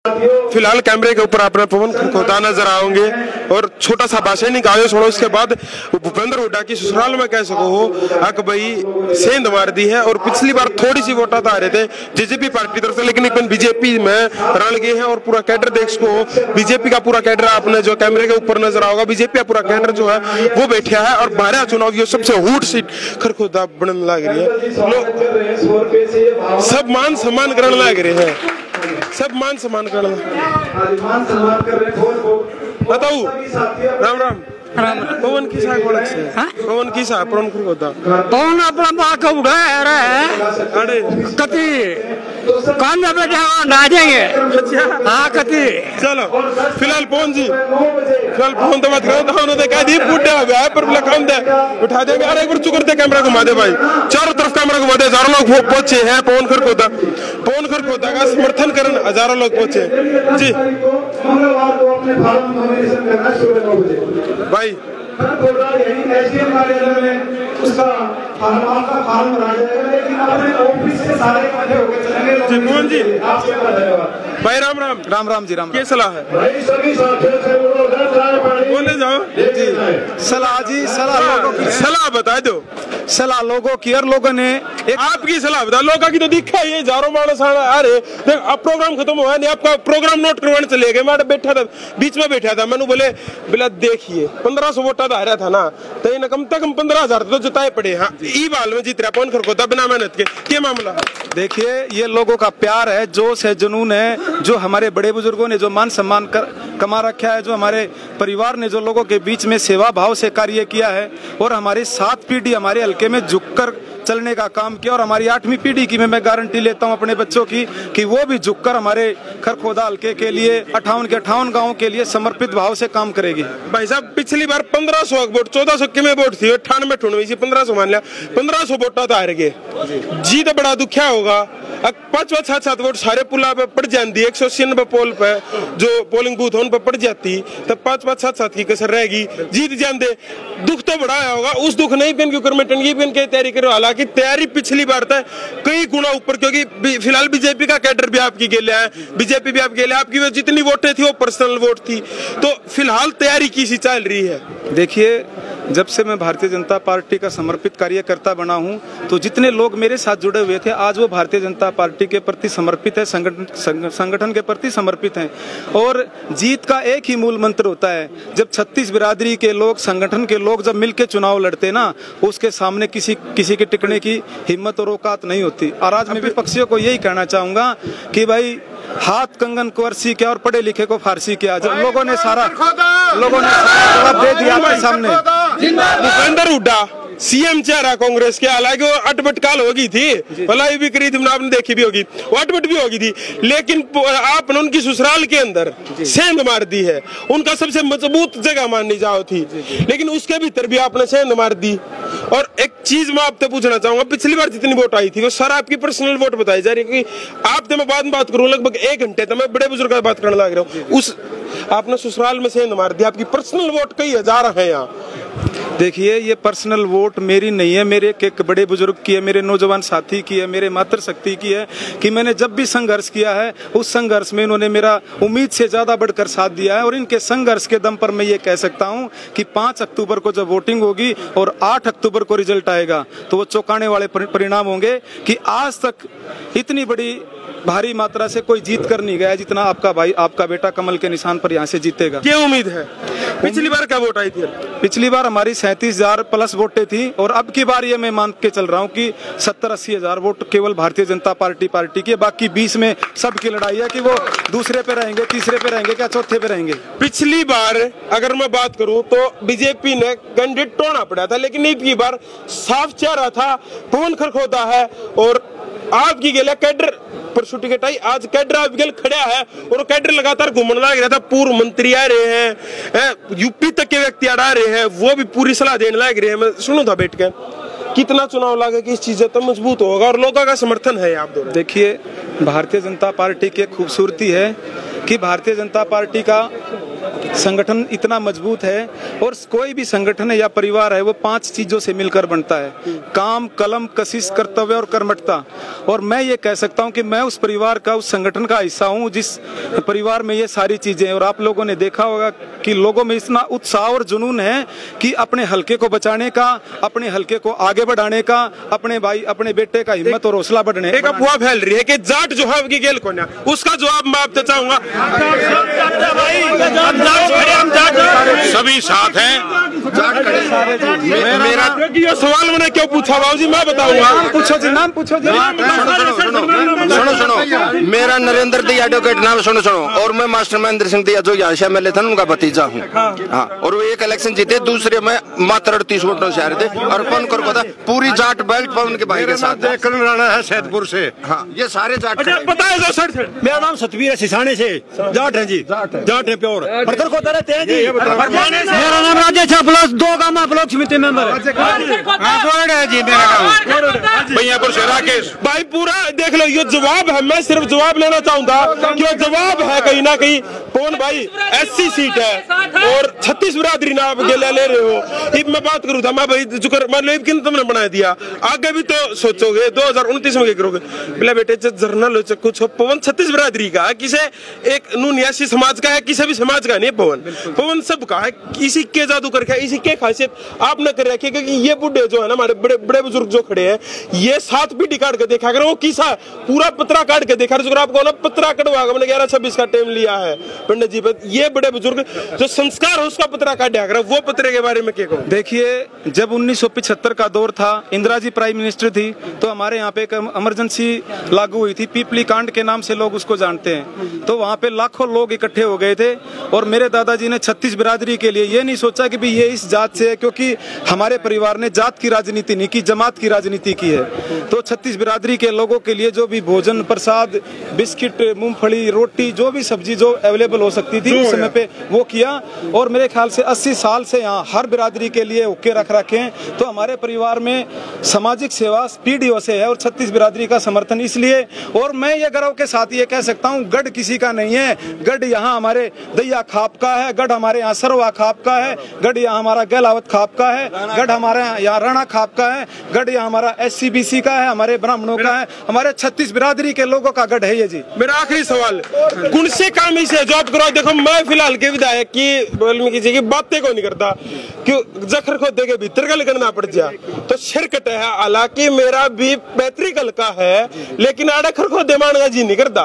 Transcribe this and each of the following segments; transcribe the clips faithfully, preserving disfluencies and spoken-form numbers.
फिलहाल कैमरे के ऊपर आपने पवन खरखोदा नजर आओगे और छोटा सा भाषण निकालो छोड़ो। उसके बाद भूपेंद्र हुड्डा की ससुराल में कह सको हो अक भाई सेंध मार दी है। और पिछली बार थोड़ी सी वोटा तो आ रहे थे जेजेपी पार्टी तरफ से, लेकिन एक बीजेपी में रण गए हैं और पूरा कैडर देख सको। बीजेपी का पूरा कैडर आपने जो कैमरे के ऊपर नजर आओगा, बीजेपी का पूरा कैडर जो है वो बैठा है और बारह चुनाव ये सबसे हूट सीट खरखोदा बनने लग रही है। लोग सब मान सम्मान करने लग रहे हैं, सब मान सम्मान करना बताऊ। राम राम राम पवन की साग ओळख से पवन की साग पवन खरखोदा पवन अपना बाक उड़ा है अरे कति कौन पे ना जाएंगे। अच्छा हाँ कति चलो फिलहाल पवन जी फिलहाल फोन तो मत करो तो उन्होंने कहा दी बूढ़ा हो गया है पर लखन दे उठा देंगे। अरे एक बार चुकर दे कैमरा घुमा दे भाई, चारों तरफ कैमरा घुमा दे। हजारों लोग पहुंचे हैं पवन खरखोदा पवन खरखोदा का समर्थन करने हजारों लोग पहुंचे जी भाई। उसका का फार्म बना जाएगा, लेकिन अपने ऑफिस से सारे इकट्ठे होकर चलेंगे। जी मोहन जी आपसे धन्यवाद भाई। राम राम राम राम जी राम क्या सलाह है? बोले जाओ जी। सलाह जी सलाह लोगों की सलाह बता दो। सलाह लोगों की और लोगों ने एक आपकी सलाह बता। लोगों की तो दिखा ये हजारों मानस आ रहे देख। अब प्रोग्राम खत्म हुआ नहीं, आपका प्रोग्राम नोट करवाने चले गए। मैं बैठा था बीच में बैठा था, मैंने बोले बिला देखिए पंद्रह सौ वोटा तो आ रहा था ना, तो इन कम तक पंद्रह हजार तो जुटाए पड़े। हाँ ई बाल में जीत रहा पवन खरखोदा बिना मेहनत के। क्या मामला? देखिए ये लोगों का प्यार है, जोश है, जुनून है, जो हमारे बड़े बुजुर्गों ने जो मान सम्मान कर कमा रखा है, जो हमारे परिवार ने जो लोगों के बीच में सेवा भाव से कार्य किया है और हमारी सात पीढ़ी हमारे हल्के में झुककर चलने का काम किया। और हमारी आठवीं पीढ़ी की मैं गारंटी लेता हूं अपने बच्चों की कि वो भी झुककर हमारे खरखोदा हल्के के लिए अट्ठावन के अट्ठावन गाँव के लिए समर्पित भाव से काम करेगी। भाई साहब पिछली बार पंद्रह सौ वोट चौदह सौ की में वोट थी, अट्ठानवे अठानवे पंद्रह सौ मान लिया, पंद्रह सौ वोटा तो हार गए जी। तो बड़ा दुखिया होगा। पांच पांच सात सात वोट सारे पुला पे पड़ जाती, एक सौ अस्सी पोल पे जो पोलिंग बूथ उन पे पड़ जाती, तब पांच पांच सात सात की कसर रहेगी। जीत जाते दुख तो बड़ा होगा। उस दुख नहीं पेन क्यों कर मैं टंगी पेन की तैयारी करो। हालांकि तैयारी पिछली बार था कई गुना ऊपर, क्योंकि फिलहाल बीजेपी का कैडर भी आपकी गेले है, बीजेपी भी आपके लिए आपकी जितनी वोटें थी वो पर्सनल वोट थी। तो फिलहाल तैयारी किसी चल रही है। देखिए जब से मैं भारतीय जनता पार्टी का समर्पित कार्यकर्ता बना हूं तो जितने लोग मेरे साथ जुड़े हुए थे आज वो भारतीय जनता पार्टी के प्रति समर्पित है, संगठन संगठन के प्रति समर्पित हैं। और जीत का एक ही मूल मंत्र होता है, जब छत्तीस बिरादरी के लोग संगठन के लोग जब मिलकर चुनाव लड़ते ना उसके सामने किसी किसी के टिकने की हिम्मत और औकात नहीं होती। और आज मैं विपक्षियों को यही कहना चाहूंगा कि भाई हाथ कंगन कुर्सी क्या और पढ़े लिखे को फारसी क्या। जब लोगों ने सारा लोगों ने सारा जवाब दे दिया आपके सामने। भूपेंद्र हुड्डा सीएम चेहरा कांग्रेस के, हालांकि वो अटपट काल होगी थी, भलाई भी करी थी, आपने देखी भी होगी, वो अटपट भी होगी थी, लेकिन आपने उनकी ससुराल के अंदर सेंध मार दी है। उनका सबसे मजबूत जगह मानी जाओ थी, लेकिन उसके भीतर भी आपने सेंध मार दी। और एक चीज मैं आपसे पूछना चाहूंगा, पिछली बार जितनी वोट आई थी वो सारा आपकी पर्सनल वोट बताई जा रही है। आपसे मैं बाद में बात करूँ, लगभग एक घंटे तक मैं बड़े बुजुर्ग की बात करने लग रहा हूँ। उस आपने ससुराल में सेंध मार दिया, आपकी पर्सनल वोट कई हजार है यहाँ। देखिए ये पर्सनल वोट मेरी नहीं है, मेरे एक बड़े बुजुर्ग की है, मेरे नौजवान साथी की है, मेरे मातृशक्ति की है कि मैंने जब भी संघर्ष किया है उस संघर्ष में इन्होंने मेरा उम्मीद से ज्यादा बढ़कर साथ दिया है। और इनके संघर्ष के दम पर मैं ये कह सकता हूं कि पाँच अक्टूबर को जब वोटिंग होगी और आठ अक्टूबर को रिजल्ट आएगा तो वो चौंकाने वाले परिणाम होंगे कि आज तक इतनी बड़ी भारी मात्रा से कोई जीत कर नहीं गया जितना आपका भाई आपका बेटा कमल के निशान पर यहाँ से जीतेगा। क्या उम्मीद है? पिछली बार क्या वोट आई थी? पिछली बार हमारी सैंतीस हजार प्लस वोटें थी और अब की बार ये मैं मान के चल रहा हूँ कि सत्तर अस्सी हजार वोट केवल भारतीय जनता पार्टी पार्टी की, बाकी बीस में सबकी लड़ाई है कि वो दूसरे पे रहेंगे, तीसरे पे रहेंगे, क्या चौथे पे रहेंगे। पिछली बार अगर मैं बात करूं तो बीजेपी ने कैंडिडेट टोना पड़ा था, लेकिन एक बार साफ चेहरा था पवन खरखोदा है और आपकी गेला कैडर परसों टिकट आई, आज कैडर आपके खड़ा है और कैडर लगातार घूमने लग रहा था। पूर्व मंत्री आ रहे हैं, यूपी तक के व्यक्ति आ रहे हैं, वो भी पूरी सलाह देने लग रहे हैं। मैं सुनू था बैठ के कितना चुनाव लगे कि इस चीज तो मजबूत होगा और लोगों का समर्थन है। आप दोनों देखिए भारतीय जनता पार्टी की खूबसूरती है कि भारतीय जनता पार्टी का संगठन इतना मजबूत है। और कोई भी संगठन है या परिवार है वो पांच चीजों से मिलकर बनता है, काम, कलम, कशिश, कर्तव्य और कर्मठता। और मैं ये कह सकता हूँ कि मैं उस परिवार का, उस संगठन का हिस्सा हूँ जिस परिवार में ये सारी चीजें। और आप लोगों ने देखा होगा कि लोगों में इतना उत्साह और जुनून है कि अपने हलके को बचाने का, अपने हलके को आगे बढ़ाने का, अपने भाई, अपने बेटे का हिम्मत और हौसला बढ़ने। एक अफवाह फैल रही है कि जाट जो है उनकी गेल कौन है, उसका जवाब मैं आपसे चाहूंगा। सभी साथ हैं, मेरा ये सवाल मैंने क्यों पूछा बाबूजी, मैं बताऊंगा। पूछो जी, नाम पूछो जी। सुनो सुनो, मेरा नरेंद्र दिया एडवोकेट नाम, सुनो सुनो। और मैं मास्टर महेंद्र सिंह दिया जो यहाँ से एमएलए था उनका भतीजा हूँ। हाँ, और वो एक इलेक्शन जीते, दूसरे में मात्र अड़तीस वोटों से हारे थे। और कौन कर को था, पूरी जाट बेल्ट पर उनके भाई के साथ। राणा है सैदपुर से। हाँ, ये सारे जाट। पता है जो सर, मेरा नाम सतवीर है, सिसाने से जाट है जी, जाट है प्योर। पत्थर को रहते हैं जी। मेरा नाम राजेश है, ब्लॉक दो गामा ब्लॉक समिति मेंबर है जी। मेरा नाम भैयापुर से राकेश भाई। पूरा देख लो, ये जवाब है, मैं सिर्फ जवाब लेना चाहूंगा कि वो जवाब है कहीं ना कहीं। कौन भाई, एससी सीट है और छत्तीस बिरादरी ना आप गेला ले रहे हो। मैं बात करूँ था, मैं भाई जुकर मान लो किन तुमने बना दिया, आगे भी तो सोचोगे दो हजार उनतीस में क्या करोगे। बोले बेटे जर्नल कुछ पवन छत्तीस बिरादरी का, किसे एक नुनियासी समाज का है, किसी भी समाज का नहीं पवन। पवन सबका है, इसी के जादू करके, इसी के खासियत आपने कर रखी है। क्योंकि ये बुढ़े जो है ना, हमारे बड़े बड़े बुजुर्ग जो खड़े हैं, ये सात पीढ़ी काट के देखा करो, वो किसा पूरा पत्रा काट के देखा। आपको ना पत्रा कटवा मैंने ग्यारह छब्बीस का टाइम लिया है पंडित जी, ये बड़े बुजुर्ग जो संस्कार है उसका पत्रा काट दिया करो। वो पत्रे के बारे में क्या कहूँ। देखिए, जब उन्नीस सौ पिछहत्तर का दौर था, इंदिरा जी प्राइम मिनिस्टर थी, तो हमारे यहाँ पे एक इमरजेंसी लागू हुई थी, पीपली कांड के नाम से लोग उसको जानते हैं। तो वहाँ पे लाखों लोग इकट्ठे हो गए थे और मेरे दादाजी ने छत्तीस बिरादरी के लिए ये नहीं सोचा कि भी ये इस जात से है, क्योंकि हमारे परिवार ने जात की राजनीति नहीं की, जमात की राजनीति की है। तो छत्तीस बिरादरी के लोगों के लिए जो भी भोजन, प्रसाद, बिस्किट, मूंगफली, रोटी, जो भी सब्जी जो अवेलेबल हो सकती थी उस समय पे वो किया। और मेरे ख्याल से अस्सी साल से यहाँ हर बिरादरी के लिए हुक्के रख रखे हैं। तो हमारे परिवार में सामाजिक सेवा पीढ़ियों से है और छत्तीस बिरादरी का समर्थन इसलिए। और मैं ये गर्व के साथ ये कह सकता हूँ, गढ़ किसी का नहीं है, गढ़ यहाँ हमारे दैया खाप का है, गढ़ हमारे यहाँ सरवा खाप का है, गढ़ यहाँ हमारा गहलावत खाप का है, गढ़ हमारे यहाँ राणा खाप का है, गढ़ यहाँ हमारा एस सी बी सी का है, हमारे ब्राह्मणों का है, हमारे छत्तीस बिरादरी के लोगों का गढ़ है ये जी। मेरा आखिरी सवाल, कौन से काम इसे जॉब करो। देखो, मैं फिलहाल के विधायक की वाल्मीकि की बातें को नहीं करता, क्यों जखर खोदे के भीतर का करना पड़ जाए तो शिरकट है। हालांकि मेरा भी पैतृक हल्का है, लेकिन आड़े खर खोदे मान का जी नहीं करता।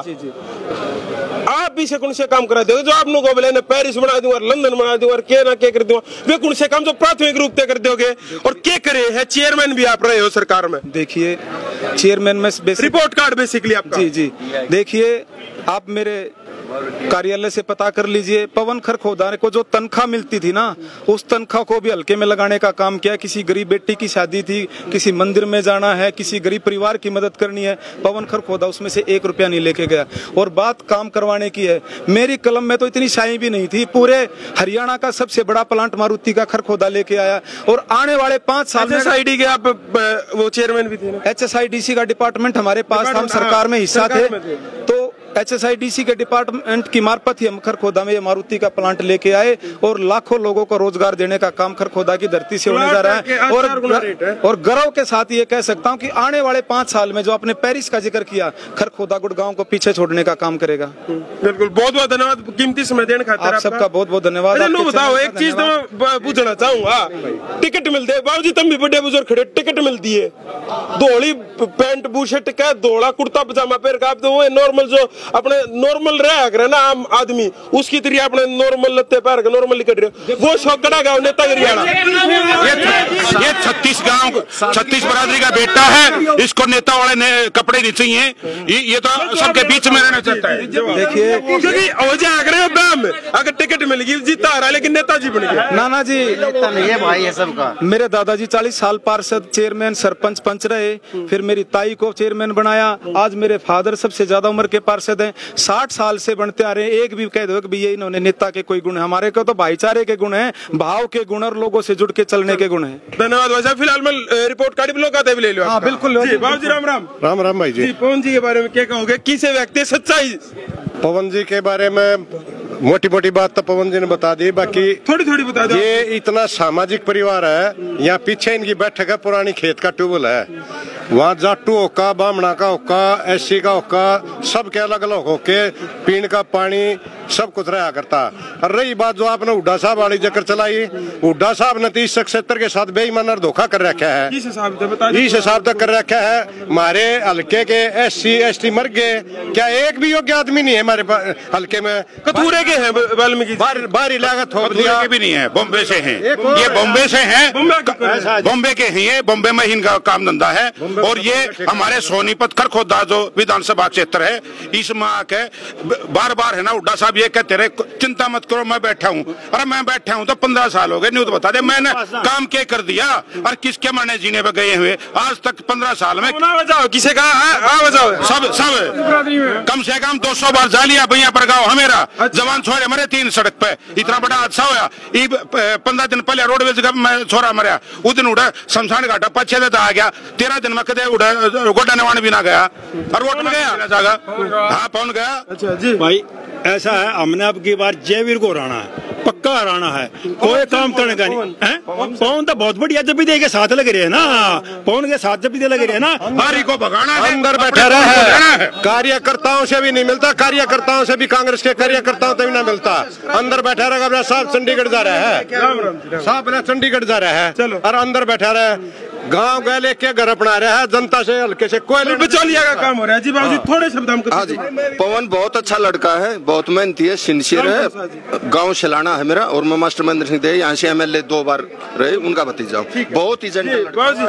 आप भी से कौन से काम करा दोगे जो आपने को बोले पेरिस बना दूंगा, लंदन बना दूंगा, के ना के कर दूंगा, वे कौन से काम जो प्राथमिक रूप से कर दोगे और क्या करे है। चेयरमैन भी आप रहे हो सरकार में। देखिए, चेयरमैन में रिपोर्ट कार्ड बेसिकली आपका। जी जी, देखिए, आप मेरे कार्यालय से पता कर लीजिए, पवन खरखोदाने को जो तनख्वाह मिलती थी ना, उस तनख्वाह को भी हल्के में लगाने का काम किया। किसी गरीब बेटी की शादी थी, किसी मंदिर में जाना है, किसी गरीब परिवार की मदद करनी है, पवन खरखोदा उसमें से एक रुपया नहीं लेके गया। और बात काम करवाने की है, मेरी कलम में तो इतनी शाही भी नहीं थी, पूरे हरियाणा का सबसे बड़ा प्लांट मारुति का खरखोदा लेके आया। और आने वाले पांच साल में एच एस आई डी के आप वो चेयरमैन भी थे। H S I D C का डिपार्टमेंट हमारे पास, हम सरकार में हिस्सा थे, तो H S I D C के डिपार्टमेंट की मार्फत ही हम खरखोदा में ये मारुति का प्लांट लेके आए और लाखों लोगों को रोजगार देने का काम खरखोदा की धरती से होने जा रहा है। और और गर्व के साथ ये कह सकता हूँ कि आने वाले पांच साल में जो आपने पेरिस का जिक्र किया, खरखोदा गुड़गांव को पीछे छोड़ने का काम करेगा। बिल्कुल, बहुत बहुत धन्यवाद कीमती समय देने खातिर। आप सबका बहुत बहुत धन्यवाद। बताओ, एक चीज तो पूछना चाहूंगा, टिकट मिलते बाबूजी, तुम भी बड़े बुजुर्ग खड़े, टिकट मिलती है, धोली पैंट बूशर्ट का, धोला कुर्ता पजामा पहन का, तो वो नॉर्मल जो अपने नॉर्मल रहा करे ना आम आदमी, उसकी तरह अपने नॉर्मल लत्ते पैर के नॉर्मल कट रहे, वो शौकड़ा गाँव नेतागिरी वाला। ये छत्तीस गांव छत्तीस बिरादरी का बेटा है, इसको नेता वाले ने कपड़े नहीं चाहिए, ये, ये तो सबके बीच में रहना चाहता है। देखिए, क्योंकि अगर टिकट मिल गई जीता आ रहा है, लेकिन नेताजी बन गया। नाना जी नेता नहीं है भाई, ये सबका। मेरे दादाजी चालीस साल पार्षद, चेयरमैन, सरपंच, पंच रहे, फिर मेरी ताई को चेयरमैन बनाया, आज मेरे फादर सबसे ज्यादा उम्र के पार्षद हैं, साठ साल से बनते आ रहे हैं। एक भी कह दो कि ये इन्होंने नेता के कोई गुण है, हमारे को तो भाईचारे के गुण है, भाव के गुण और लोगों से जुड़ के चलने के गुण है। धन्यवाद भाई साहब। फिलहाल मैं रिपोर्ट कार्ड भी लोग आते ले लो। हाँ बिल्कुल बाबू जी, राम राम। राम राम भाई जी। पवन जी के बारे में क्या कहोगे, किसे व्यक्ति सच्चाई? पवन जी के बारे में मोटी मोटी बात तो पवन जी ने बता दी, बाकी थोड़ी थोड़ी बता दो। ये इतना सामाजिक परिवार है, यहाँ पीछे इनकी बैठक है, पुरानी खेत का ट्यूबवेल है, वहाँ जाटू होका, बामणा का होका, एससी का होका, सबके अलग अलग होके पीने का पानी सब कुछ रहा करता। और रही बात जो आपने हुड्डा साहब वाली जकर चलाई, हुड्डा साहब ने तीस सत्तर के साथ बेईमान और धोखा कर रखा है, इस हिसाब तक कर रखा है। हमारे हल्के के एस सी एस टी मर गए, क्या एक भी योग्य आदमी नहीं है हमारे हल्के में? कथूरे के हैं वाल्मीकि, बारी लागत हो के भी नहीं है, बॉम्बे से हैं ये, बॉम्बे से हैं, बॉम्बे के हैं ये, बॉम्बे में इनका काम धंधा है। और ये हमारे सोनीपत खरखोदा जो विधानसभा क्षेत्र है, इस माह के बार बार है ना हुड्डा साहब ये कहते रहे चिंता मत करो मैं बैठा हूँ। अरे मैं बैठा हूँ तो पंद्रह साल हो गए, नहीं तो बता दे मैंने काम क्या कर दिया और किसके मरने जीने पे गए हुए आज तक पंद्रह साल में किसे कहा सब सब कम से कम दो सौ बार जा लिया भैया पर गाँव हमेरा, जवान छोरे मरे तीन सड़क पे, इतना बड़ा हादसा हुआ। पंद्रह दिन पहले रोडवेज का मैं छोरा मरा, उस दिन उड़ा शमशान घाटा पाँच छह दिन आ गया, तेरह दिन में कदे उड़ा गोडा नवान भी ना गया और वोट में गया जागा। हाँ पहुंच गया। अच्छा जी भाई ऐसा है, हमने अब की बार जयवीर को हराना है, पक्का हराना है, कोई काम करने का नहीं है। पवन तो बहुत बढ़िया जब भी दे के साथ लग रहे हैं ना, पवन के साथ जब भी दे लग रहे हैं ना, हारी को भगाना है, अंदर बैठा रहा है, कार्यकर्ताओं से भी नहीं मिलता, कार्यकर्ताओं से भी कांग्रेस के कार्यकर्ताओं से भी नहीं मिलता, अंदर बैठा रहा। साहब चंडीगढ़ जा रहा है, साहब चंडीगढ़ जा रहा है और अंदर बैठा रहा है, गांव गए लेके घर अपना रहा है, जनता से हल्के से कोई बिचौलिया का काम हो रहा है। जी बाबू थोड़े शब्द हम हाँ जी, पवन बहुत अच्छा लड़का है, बहुत मेहनती है, सिंसियर है, गांव शलाना है मेरा। और मैं मास्टर महेंद्र सिंह दे यहाँ से एमएलए दो बार रहे, उनका भतीजा हूँ, बहुत ही जेंटल।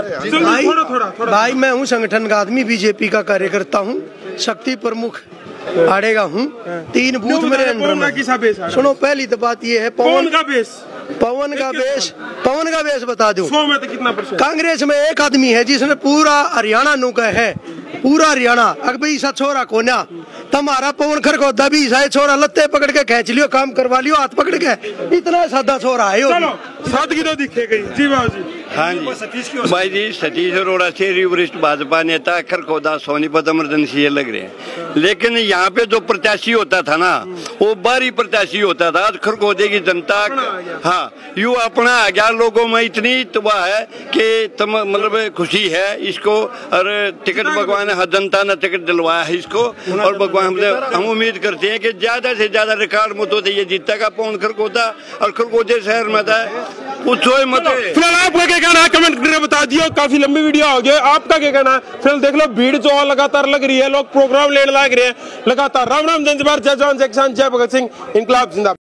भाई मैं हूँ संगठन का आदमी, बीजेपी का कार्यकर्ता हूँ, शक्ति प्रमुख आड़ेगा हूँ, तीन बूथ मेरे अंडर में। सुनो पहली तो बात ये है, पवन का बेस पवन का बेस पवन का बेस बता दूं, सौ में तो कितना परसेंट? कांग्रेस में एक आदमी है जिसने पूरा हरियाणा नुका है, पूरा हरियाणा अकबर ईसा छोरा कोना तुम्हारा पवन खरगोदा भी ईसा छोरा लत्ते पकड़ के खींच लियो, काम करवा लियो हाथ पकड़ के, इतना सादा छोरा है। चलो सादगी तो दिखे गई। जी बाबू जी। हाँ जी भाई जी, सतीश अरोड़ा से वरिष्ठ भाजपा नेता खरगोदा सोनीपत इमरजेंसी लग रहे हैं, लेकिन यहाँ पे जो प्रत्याशी होता था ना वो बारी प्रत्याशी होता था। खरगोदे की जनता हाँ यू अपना आ गया, लोगों में इतनी तबाह है कि तम मतलब खुशी है इसको, और टिकट भगवान ने जनता ने टिकट दिलवाया है इसको, और भगवान हम उम्मीद करते हैं कि ज्यादा से ज्यादा रिकॉर्ड मतों से ये जीतेगा पवन खरगोदा, और खरगोदे शहर में था पूछो मत। फिलहाल आपका क्या कहना है कमेंट करके बता दियो, काफी लंबी वीडियो हो गई, आपका क्या कहना है? फिलहाल देख लो भीड़ जो लगातार लग रही है, लोग प्रोग्राम लेने लग रहे हैं लगातार। राम राम, जय जवाहर, जय जवान, जय किसान, जय भगत सिंह, इनकलाब जिंदाबाद।